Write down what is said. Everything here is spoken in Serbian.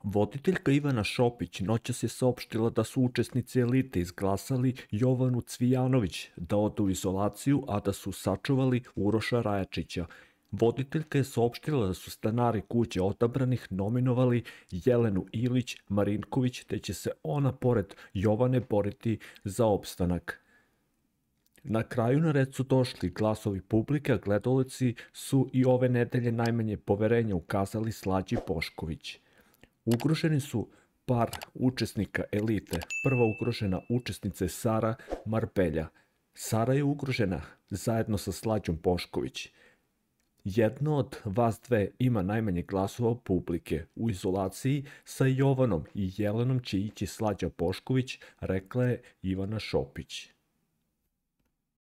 Voditeljka Ivana Šopić noćas je saopštila da su učesnici elite izglasali Jovanu Cvijanović da ode u izolaciju, a da su sačuvali Uroša Rajačića. Voditeljka je saopštila da su stanari kuće odabranih nominovali Jelenu Ilić Marinković, te će se ona pored Jovane boriti za opstanak. Na kraju na red su došli glasovi publike, a gledaoci su i ove nedelje najmanje poverenja ukazali Slađi Bošković. Ugroženi su par učesnika elite. Prva ugrožena učesnica je Sara Marbelja. Sara je ugrožena zajedno sa Slađom Bošković. Jedna od vas dve ima najmanje glasova publike. U izolaciji sa Jovanom i Jelenom će ići Slađa Bošković, rekla je Ivana Šopić.